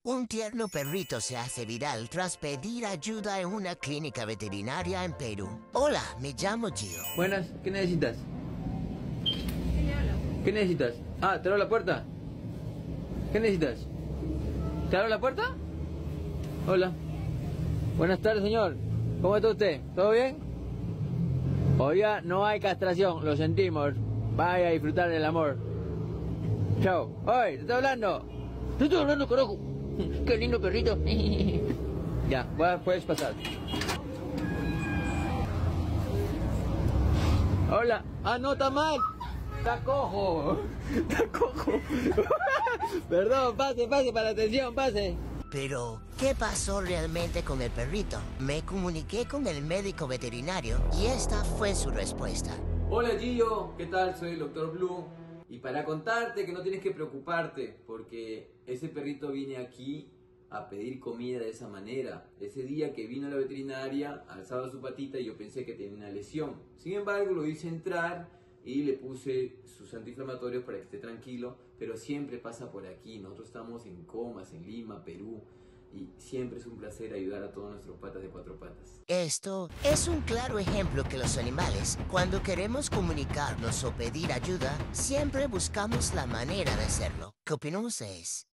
Un tierno perrito se hace viral tras pedir ayuda en una clínica veterinaria en Perú. Hola, me llamo Gio. Buenas, ¿qué necesitas? ¿Qué necesitas? Ah, ¿te abro la puerta? ¿Qué necesitas? ¿Te abro la puerta? Hola. Buenas tardes, señor. ¿Cómo está usted? ¿Todo bien? Oiga, no hay castración, lo sentimos. Vaya a disfrutar del amor. Chao. ¡Oye, te estoy hablando! ¡Te estoy hablando, carajo! ¡Qué lindo perrito! Ya, puedes pasar. Hola. Ah, no, está mal. Está cojo. Está cojo. Perdón, pase para la atención, pase. Pero, ¿qué pasó realmente con el perrito? Me comuniqué con el médico veterinario y esta fue su respuesta. Hola Gio, ¿qué tal? Soy el Dr. Blue. Y para contarte que no tienes que preocuparte, porque ese perrito viene aquí a pedir comida de esa manera. Ese día que vino a la veterinaria, alzaba su patita y yo pensé que tenía una lesión. Sin embargo, lo hice entrar y le puse sus antiinflamatorios para que esté tranquilo, pero siempre pasa por aquí. Nosotros estamos en Comas, en Lima, Perú, y siempre es un placer ayudar a todos nuestros patas de cuatro patas. Esto es un claro ejemplo que los animales, cuando queremos comunicarnos o pedir ayuda, siempre buscamos la manera de hacerlo. ¿Qué opinan ustedes?